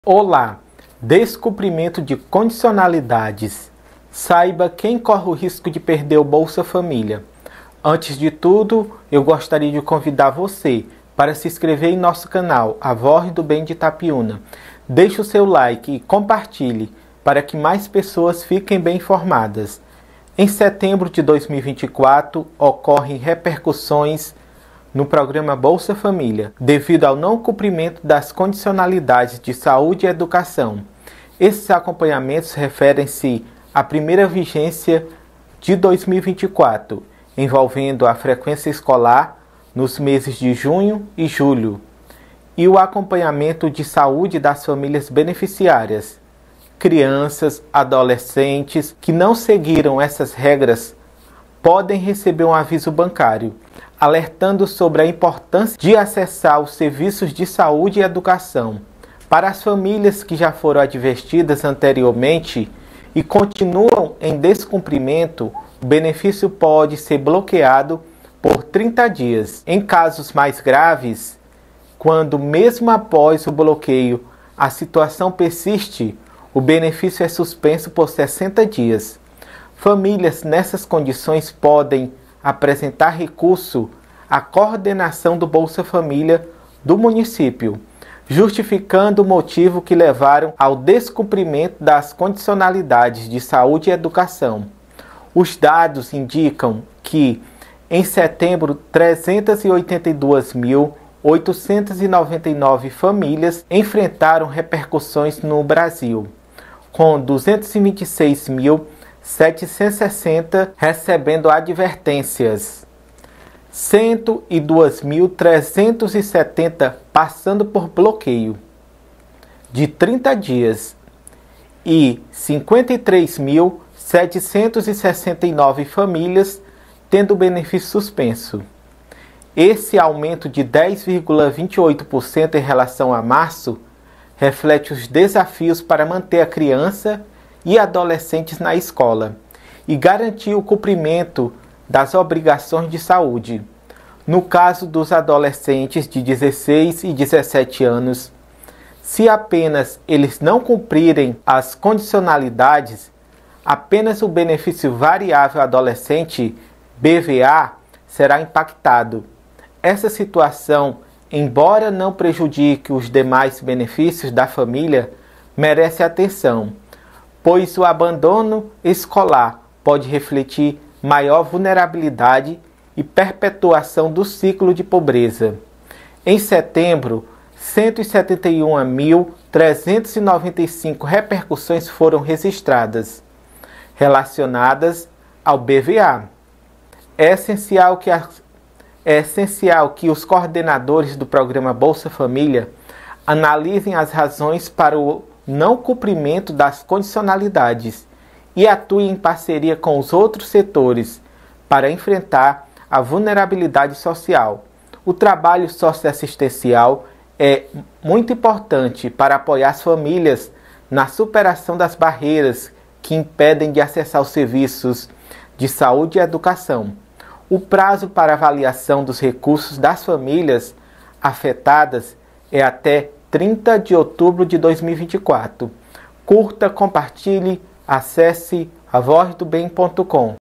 Olá! Descumprimento de condicionalidades. Saiba quem corre o risco de perder o Bolsa Família. Antes de tudo, eu gostaria de convidar você para se inscrever em nosso canal, A Voz do Bem de Itapiúna. Deixe o seu like e compartilhe para que mais pessoas fiquem bem informadas. Em setembro de 2024, ocorrem repercussões no programa Bolsa Família, devido ao não cumprimento das condicionalidades de saúde e educação. Esses acompanhamentos referem-se à primeira vigência de 2024, envolvendo a frequência escolar nos meses de junho e julho, e o acompanhamento de saúde das famílias beneficiárias. Crianças, adolescentes que não seguiram essas regras podem receber um aviso bancário, alertando sobre a importância de acessar os serviços de saúde e educação. Para as famílias que já foram advertidas anteriormente e continuam em descumprimento, o benefício pode ser bloqueado por 30 dias. Em casos mais graves, quando mesmo após o bloqueio a situação persiste, o benefício é suspenso por 60 dias. Famílias nessas condições podem apresentar recurso à coordenação do Bolsa Família do município, justificando o motivo que levaram ao descumprimento das condicionalidades de saúde e educação. Os dados indicam que, em setembro, 382.899 famílias enfrentaram repercussões no Brasil, com 226.760 recebendo advertências, 102.370 passando por bloqueio de 30 dias e 53.769 famílias tendo o benefício suspenso. Esse aumento de 10,28% em relação a março reflete os desafios para manter a criança e adolescentes na escola e garantir o cumprimento das obrigações de saúde. No caso dos adolescentes de 16 e 17 anos, se apenas eles não cumprirem as condicionalidades, apenas o benefício variável adolescente, BVA, será impactado. Essa situação, embora não prejudique os demais benefícios da família, merece atenção, pois o abandono escolar pode refletir maior vulnerabilidade e perpetuação do ciclo de pobreza. Em setembro, 171.395 repercussões foram registradas, relacionadas ao BVA. É essencial que os coordenadores do programa Bolsa Família analisem as razões para o não cumprimento das condicionalidades e atuem em parceria com os outros setores para enfrentar a vulnerabilidade social. O trabalho socioassistencial é muito importante para apoiar as famílias na superação das barreiras que impedem de acessar os serviços de saúde e educação. O prazo para avaliação dos recursos das famílias afetadas é até 30 de outubro de 2024. Curta, compartilhe, acesse avozdobem.com.